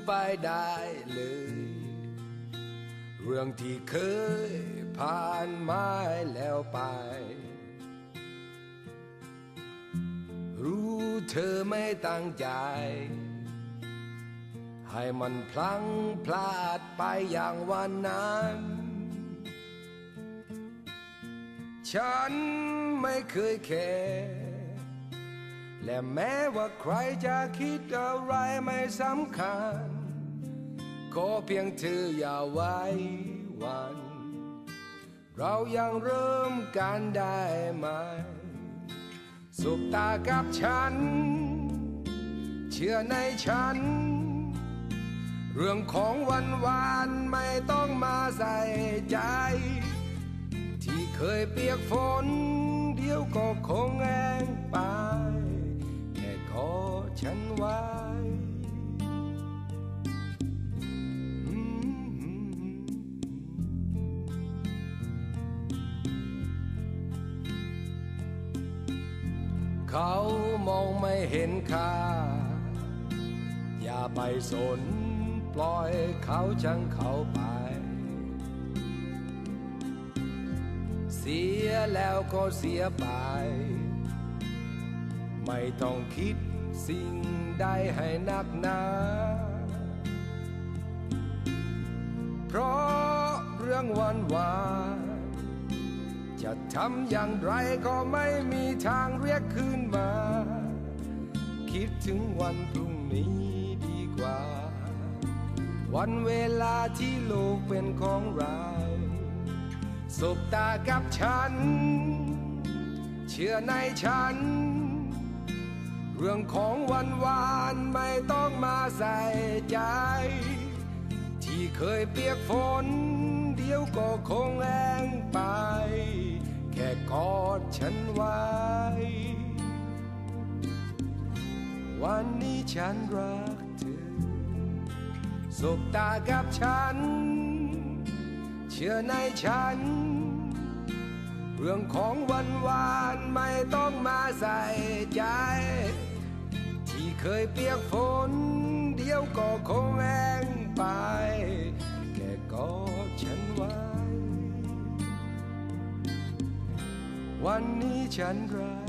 ไปได้เลยเรื่องที่เคยผ่านมาแล้วไปรู้เธอไม่ตั้งใจให้มันพลั้งพลาดไปอย่างวันนั้นฉันไม่เคยแคร์และแม้ว่าใครจะคิดอะไรไม่สำคัญก็เพียงเธออย่าไว้วันเรายังเริ่มกันได้ไหมสบตากับฉันเชื่อในฉันเรื่องของวันวานไม่ต้องมาใส่ใจที่เคยเปียกฝนเดี๋ยวก็คงแห้งไปแค่ขอฉันไว้เขามองไม่เห็นค่าอย่าไปสนปล่อยเขาช่างเขาไปเสียแล้วก็เสียไปไม่ต้องคิดสิ่งใดให้หนักหนาเพราะเรื่องวันวานจะทำอย่างไรก็ไม่มีทางเรียกคืนมาคิดถึงวันพรุ่งนี้ดีกว่าวันเวลาที่โลกเป็นของเราสบตากับฉันเชื่อในฉันเรื่องของวันวานไม่ต้องมาใส่ใจที่เคยเปียกฝนเดี๋ยวก็คงแห้งไปแค่กอดฉันไว้วันนี้ฉันรักเธอสบตากับฉันเชื่อในฉันเรื่องของวันวานไม่ต้องมาใส่ใจที่เคยเปียกฝนเดี๋ยวก็คงแห้งไปแค่กอดฉันไว้วันนี้ฉันรัก